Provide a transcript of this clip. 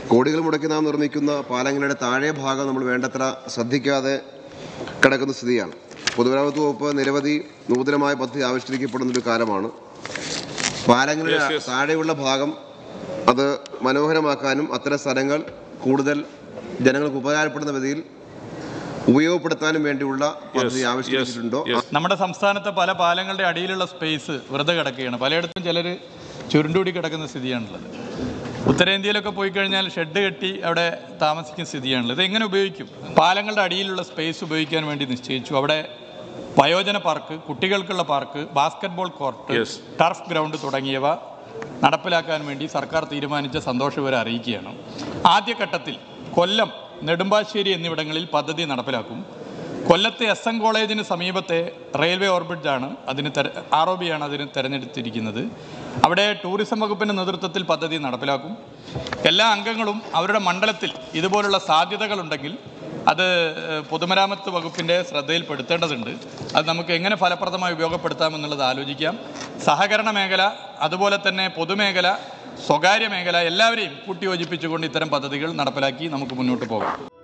കോടികൾ മുടക്കി നാം നിർമ്മിക്കുന്ന പാലങ്ങളുടെ താഴെ ഭാഗം നമ്മൾ വേണ്ടത്ര ശ്രദ്ധിക്കാതെ കിടക്കുന്ന സ്ഥിതിയാണ്. പൊതുമരാമത്ത് വകുപ്പ് നിരവധി നൂതനമായ പദ്ധതി ആവിഷ്കരിക്കപ്പെടുന്നൊരു കാലമാണ്. പാലങ്ങളുടെ താഴെയുള്ള ഭാഗം അത് മനോഹരമാക്കാനും അത്തരം സ്ഥലങ്ങൾ കൂടുതൽ ജനങ്ങൾക്ക് ഉപകാരപ്പെടുന്ന വിധത്തിൽ ഉപയോഗപ്പെടുത്താനും വേണ്ടിയുള്ള പദ്ധതി ആവിഷ്കരിച്ചിട്ടുണ്ടോ? നമ്മുടെ സംസ്ഥാനത്തെ പല പാലങ്ങളുടെ അടിയിലുള്ള സ്പേസ് വെറുതെ കിടക്കുകയാണ്. പലയിടത്തും ചിലർ ചുരുണ്ടുകൂടി കിടക്കുന്ന സ്ഥിതിയാണുള്ളത്. ഉത്തരേന്ത്യയിലൊക്കെ പോയി കഴിഞ്ഞാൽ ഷെഡ് കെട്ടി അവിടെ താമസിക്കുന്ന സ്ഥിതിയാണുള്ളത്. ഇത് എങ്ങനെ ഉപയോഗിക്കും? പാലങ്ങളുടെ അടിയിലുള്ള സ്പേസ് ഉപയോഗിക്കാൻ വേണ്ടി നിശ്ചയിച്ചു. അവിടെ വയോജന പാർക്ക്, കുട്ടികൾക്കുള്ള park, basketball court, turf ground തുടങ്ങിയവ നടപ്പിലാക്കാൻ വേണ്ടി സർക്കാർ തീരുമാനിച്ച സന്തോഷവിവരം അറിയിക്കുകയാണ്. ആദ്യഘട്ടത്തിൽ കൊല്ലം, നെടുമ്പാശ്ശേരി എന്നിവിടങ്ങളിൽ പദ്ധതി നടപ്പിലാക്കും. കൊല്ലത്തെ SM കോളേജിന് സമീപത്തെ റെയിൽവേ ഓവർബ്രിഡ്ജാണ് ROB ആണ് അതിന് തിരഞ്ഞെടുത്തിരിക്കുന്നത്. അവിടെ ടൂറിസം വകുപ്പിൻ്റെ നേതൃത്വത്തിൽ പദ്ധതി നടപ്പിലാക്കും. എല്ലാ അംഗങ്ങളും അവരുടെ മണ്ഡലത്തിൽ ഇതുപോലുള്ള സാധ്യതകളുണ്ടെങ്കിൽ അത് പൊതുമരാമത്ത് വകുപ്പിൻ്റെ ശ്രദ്ധയിൽപ്പെടുത്തേണ്ടതുണ്ട്. അത് നമുക്ക് എങ്ങനെ ഫലപ്രദമായി ഉപയോഗപ്പെടുത്താമെന്നുള്ളത് ആലോചിക്കാം. സഹകരണ മേഖല, അതുപോലെ തന്നെ പൊതുമേഖല, സ്വകാര്യ മേഖല എല്ലാവരെയും കൂട്ടിയോജിപ്പിച്ചുകൊണ്ട് ഇത്തരം പദ്ധതികൾ നടപ്പിലാക്കി നമുക്ക് മുന്നോട്ട് പോകാം.